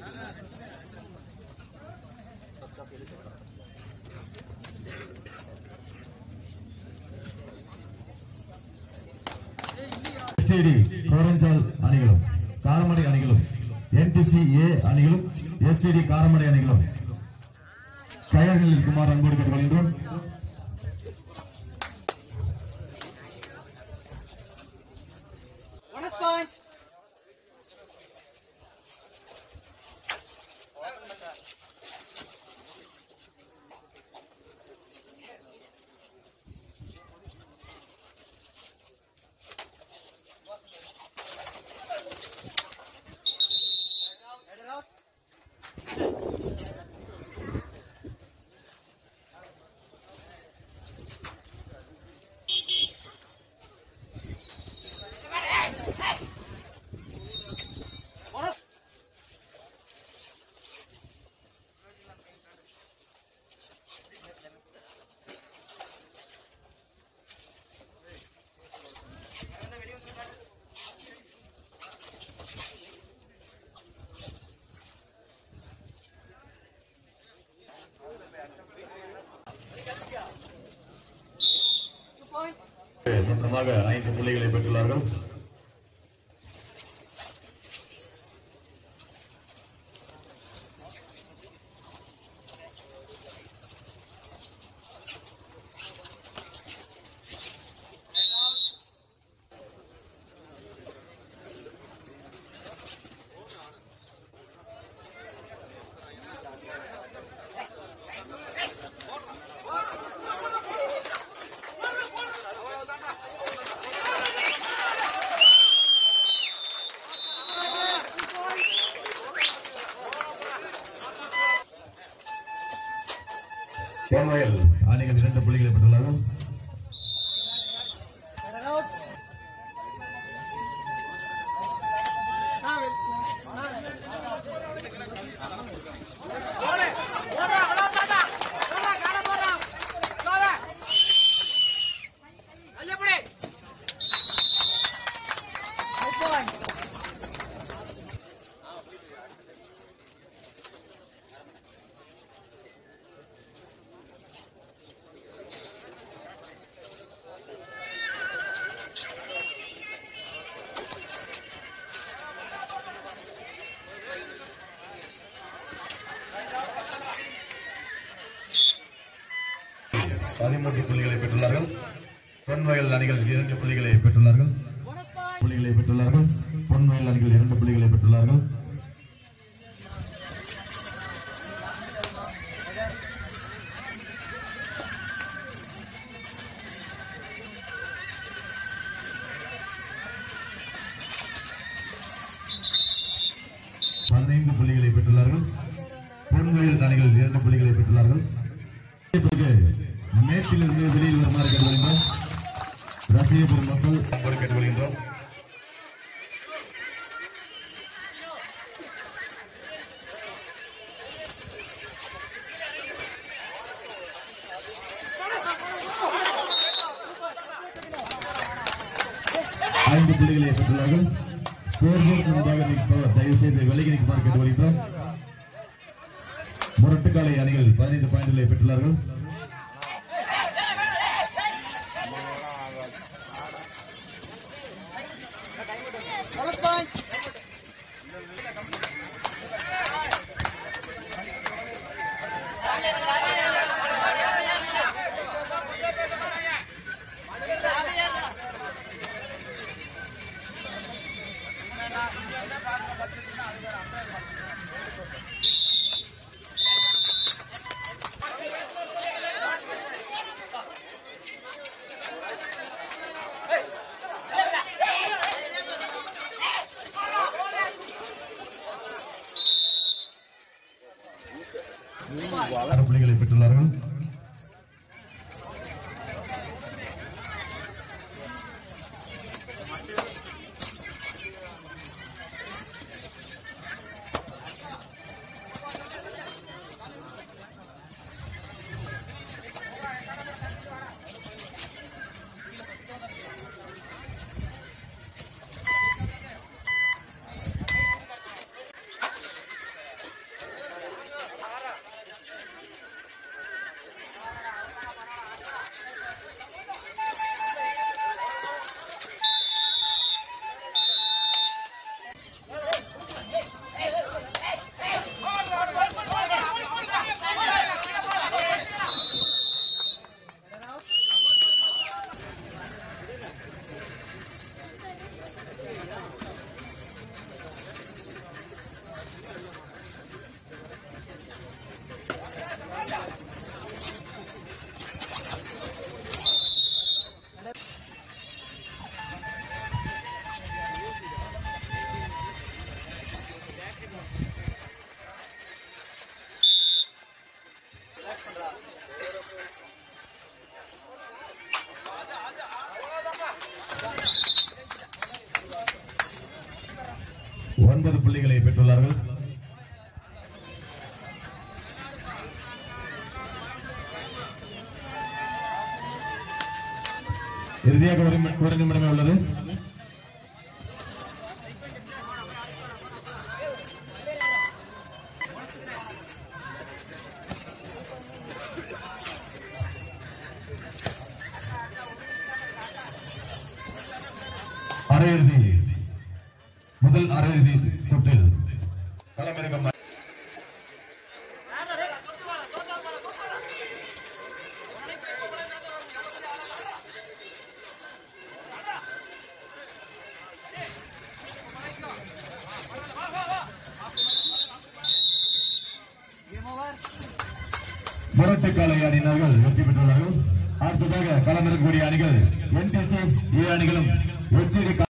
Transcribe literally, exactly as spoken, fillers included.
STD கோரஞ்சால் அணிகளும் காரமடை அணிகளும் NTC ஏ அணிகளும் எஸ்டிடி காரமடை அணிகளும் தயாரில் இருக்குமாறு அன்போடு கேட்டுக்கொள்கின்றோம். மொத்தமாக ஐந்து புள்ளிகளை பெற்றுள்ளார்கள். தேன்வயல் அணிகள் இரண்டு புள்ளிகளை பெற்றுள்ளார்கள். பதிமூன்று புள்ளிகளை பெற்றுள்ளார்கள். பொன்வயல் அணிகள் இரண்டு புள்ளிகளை பெற்றுள்ளார்கள். புள்ளிகளை பெற்றுள்ளார்கள். பொன்வயல் அணிகள் இரண்டு புள்ளிகளை பெற்றுள்ளார்கள். பதினைந்து புள்ளிகளை பெற்றுள்ளார்கள். பொன்வயல் அணிகள் இரண்டு புள்ளிகளை பெற்றுள்ளார்கள். மேட்டிலிருந்து வெளியில் வருமாறு கேட்டுக்கொள்கின்றோம். ரசிக பெருமக்கள் அன்போடு கேட்டுக்கொள்கின்றோம். ஐந்து புள்ளிகளை பெற்றுள்ளார்கள். ஸ்கோர் போர்டு முன்பாக நிற்பவர் தயவு செய்து விலகி நிற்குமாறு கேட்டுக்கொள்கின்றோம். முரட்டுக்காலை அணிகள் பதினைந்து பாயிண்டுகளை பெற்றுள்ளார்கள். ஆறு புள்ளிகளை பெற்றுள்ளார்கள். ஒன்பது புள்ளிகளை பெற்றுள்ளார்கள். இறுதியாக ஒரு நிமிடமே உள்ளது. அரையிறுதி முதல் அரையிறுதி சுற்றில் களமிறங்கும் முரட்டுக்காலை அணியினர்கள் வெற்றி பெற்றுள்ளார்கள். அடுத்ததாக களமிறங்கக்கூடிய அணிகள் என்டிசி ஏ அணிகளும் எஸ்டிடி